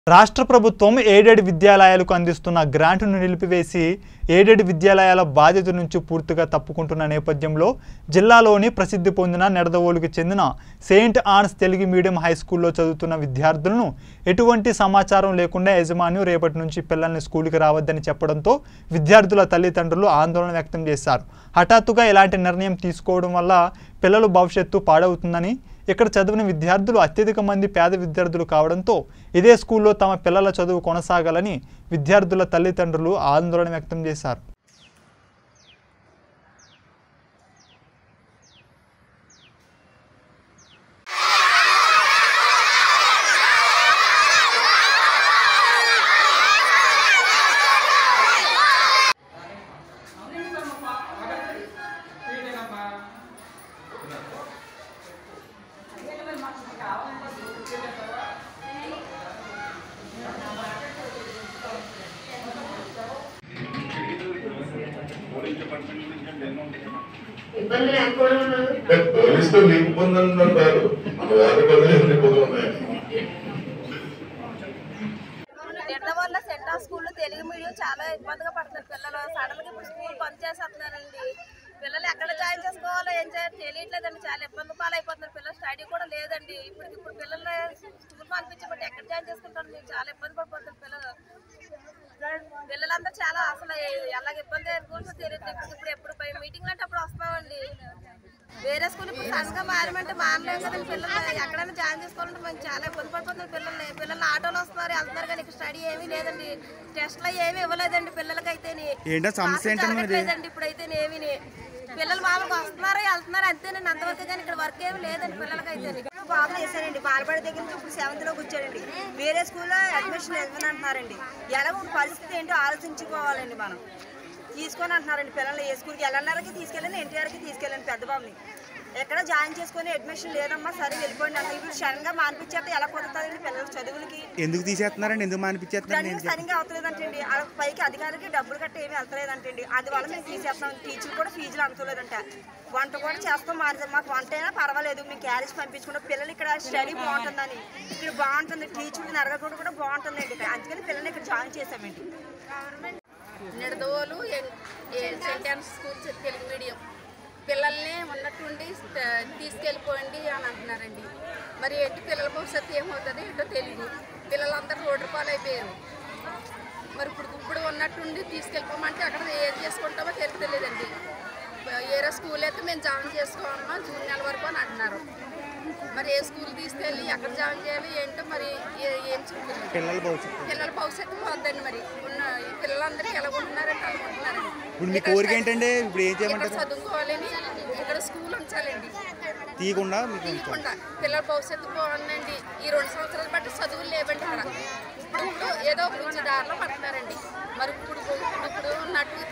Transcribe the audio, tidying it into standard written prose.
రాష్ట్ర ప్రభుత్వం ఎయిడెడ్ విద్యాలయాలకు అందిస్తున్న గ్రాంట్ను నిలిపివేసి ఎయిడెడ్ విద్యాలయాల బాధ్యత నుంచి పూర్తిగా తప్పుకుంటున్న నేపథ్యంలో జిల్లాలోని ప్రసిద్ధి పొందిన నెడదవోలుకు చెందిన saint Ann's Telugu medium high స్కూల్లో చదువుతున్న విద్యార్థులను ఎటువంటి సమాచారం లేకుండా యజమాని రేపటి నుంచి పిల్లల్ని స్కూలుకి రావద్దని చెప్పడంతో విద్యార్థుల తల్లిదండ్రులు ఆందోళన వ్యక్తం చేశారు. హఠాత్తుగా ఇలాంటి నిర్ణయం తీసుకోవడం వల్ల పిల్లల భవిష్యత్తు పాడవుతుందని, ఇక్కడ చదివిన విద్యార్థులు అత్యధిక మంది పేద విద్యార్థులు కావడంతో ఇదే స్కూల్లో తమ పిల్లల చదువు కొనసాగాలని విద్యార్థుల తల్లిదండ్రులు ఆందోళన వ్యక్తం చేశారు. పోలీసుతో లేకపోయిందని అంటారు. మన వారి బదులు నెడదవోలులో సెంట్రల్ స్కూల్లో తెలుగు మీడియం చాలా ఇబ్బందిగా పడుతున్నారు పిల్లలు. సడన్గా ఇప్పుడు స్కూల్ బంద్ చేసేస్తున్నారండి. పిల్లలు ఎక్కడ జాయిన్ చేసుకోవాలో ఏం చేయాలో తెలియట్లేదండి. చాలా ఇబ్బంది పాలైపోతున్నారు పిల్లలు. స్టడీ కూడా లేదండి. ఇప్పుడు పిల్లల్ని స్కూల్ పంపించబట్టి ఎక్కడ జాయిన్ చేసుకుంటారు? మేము చాలా ఇబ్బంది పడిపోతున్నారు పిల్లలందరూ చాలా అసలు ఎలాగ ఇబ్బంది ఎదుర్కొంటూ తెలియదు. ఇప్పుడు మీటింగ్లు అంటే అప్పుడు వస్తామండి. వేరే స్కూల్ ఇప్పుడు సడన్గా మారమంటే మారలేము కదండి. పిల్లలు ఎక్కడైనా జాయిన్ చేసుకోవాలంటే మేము చాలా ఇబ్బంది పడిపోతున్నాం. పిల్లల్ని ఆటోలు వస్తున్నారు వెళ్తున్నారు కానీ ఇక్కడ స్టడీ ఏమీ లేదండి. టెస్ట్లో ఏమీ ఇవ్వలేదండి పిల్లలకైతేనే. జరగట్లేదండి ఇప్పుడైతే ఏమీ. పిల్లలు మామూలుగా వస్తున్నారు వెళ్తున్నారు అంతేనండి, అంతవరకు కానీ ఇక్కడ వర్క్ ఏమి లేదండి పిల్లలకైతే. బాబు చేశారండి బాలబడి దగ్గర నుంచి ఇప్పుడు 7th వచ్చాడండి. వేరే స్కూల్లో అడ్మిషన్ ఇవ్వనంటున్నారండి. ఎలా పరిస్థితి ఏంటో ఆలోచించుకోవాలండి. మనం తీసుకొని అంటున్నారండి పిల్లలు ఏ స్కూల్కి ఎల్ఎన్ఆర్కి తీసుకెళ్ళండి, ఎన్టీఆర్కి తీసుకెళ్ళండి. పెద్ద బాబుని ఎక్కడ జాయిన్ చేసుకుని అడ్మిషన్ లేదమ్మా సరే వెళ్ళిపోండి అంటే ఇప్పుడు సడన్గా మానిపించేస్తే ఎలా కుదురుతుందండి పిల్లల చదువులకి? ఎందుకు తీసేస్తున్నారండి? ఎందుకు మానిపించేస్తున్నారు? సరిగ్గా అవుతలేదంటండి. పైకి అధికారికి డబ్బులు కట్ట ఏమీ వెళ్తలేదంటండి. అందువల్ల మేము తీసేస్తాం. టీచర్లు కూడా ఫీజులు అందుతలేదంట. వంట కూడా చేస్తాం మాకు వంట అయినా పర్వాలేదు మేము క్యారేజ్ పంపించుకుంటాం. పిల్లలు ఇక్కడ స్టడీ బాగుంటుందని ఇక్కడ బాగుంటుంది. టీచర్లు నరగకుండా కూడా బాగుంటుందండి ఇక్కడ. అందుకని పిల్లల్ని ఇక్కడ జాయిన్ చేసామండి. Nidadavolu saint Ann's school Telugu medium పిల్లల్ని ఉన్నట్టుండి తీసుకెళ్ళిపోండి అని అంటున్నారండి. మరి ఏంటి పిల్లల భవిష్యత్తు ఏమవుతుంది ఏంటో తెలియదు. పిల్లలందరూ రోడ్డు పాలైపోయారు. మరి ఇప్పుడు ఉన్నట్టుండి తీసుకెళ్ళిపోమంటే అక్కడ ఏం చేసుకుంటామో తెలియలేదండి. ఏరే స్కూల్ అయితే మేము జాయిన్ చేసుకోవాలమ్మా జూన్ నెల వరకు అని అంటున్నారు. మరి ఏ స్కూల్ తీసుకెళ్ళి ఎక్కడ జాయిన్ చేయాలి ఏంటో మరి ఏం చెప్తుంది. పిల్లల భవిష్యత్తు పోద్దండి. మరి ఉన్న ఈ పిల్లలందరూ ఎలా ఉంటున్నారంటే అలా ఉంటున్నారండి. ఇక్కడ చదువుకోవాలని ఇక్కడ స్కూల్ ఉంచాలండి. తీయకుండా పిల్లల భవిష్యత్తు బాగుందండి. ఈ 2 సంవత్సరాలు బట్టి చదువులు లేవండి ఇక్కడ. ఇప్పుడు ఏదో ఒక దారిలో పడుతున్నారండి. మరి ఇప్పుడు ఉన్నట్టు